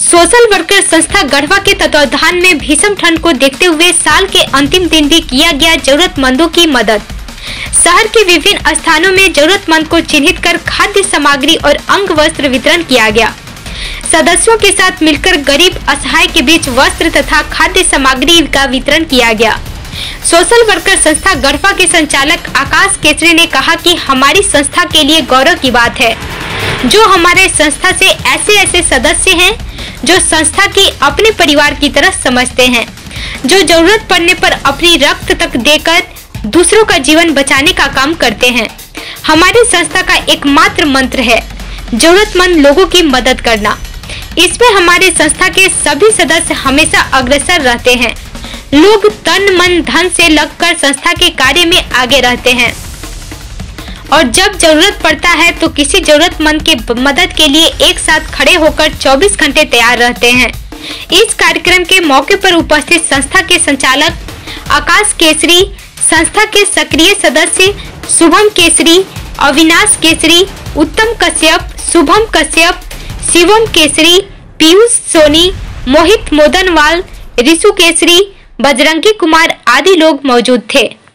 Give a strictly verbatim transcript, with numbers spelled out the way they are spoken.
Social worker संस्था गढ़वा के तत्वावधान में भीषण ठंड को देखते हुए साल के अंतिम दिन भी किया गया जरूरतमंदों की मदद। शहर के विभिन्न स्थानों में जरूरतमंद को चिन्हित कर खाद्य सामग्री और अंग वस्त्र वितरण किया गया। सदस्यों के साथ मिलकर गरीब असहाय के बीच वस्त्र तथा खाद्य सामग्री का वितरण किया गया। सोशल वर्कर संस्था गढ़वा के संचालक आकाश केसरी ने कहा कि हमारी संस्था के लिए गौरव की बात है जो हमारे संस्था से ऐसे ऐसे सदस्य हैं जो संस्था की अपने परिवार की तरह समझते हैं, जो जरूरत पड़ने पर अपनी रक्त तक देकर दूसरों का जीवन बचाने का काम करते हैं। हमारी संस्था का एकमात्र मंत्र है जरूरतमंद लोगों की मदद करना। इसमें हमारे संस्था के सभी सदस्य हमेशा अग्रसर रहते हैं। लोग तन मन धन से लगकर संस्था के कार्य में आगे रहते हैं और जब जरूरत पड़ता है तो किसी जरूरतमंद के मदद के लिए एक साथ खड़े होकर चौबीस घंटे तैयार रहते हैं। इस कार्यक्रम के मौके पर उपस्थित संस्था के संचालक आकाश केसरी, संस्था के सक्रिय सदस्य शुभम केसरी, अविनाश केसरी, उत्तम कश्यप, शुभम कश्यप, शिवम केसरी, पीयूष सोनी, मोहित मोदनवाल, रिशु केसरी, बजरंगी कुमार आदि लोग मौजूद थे।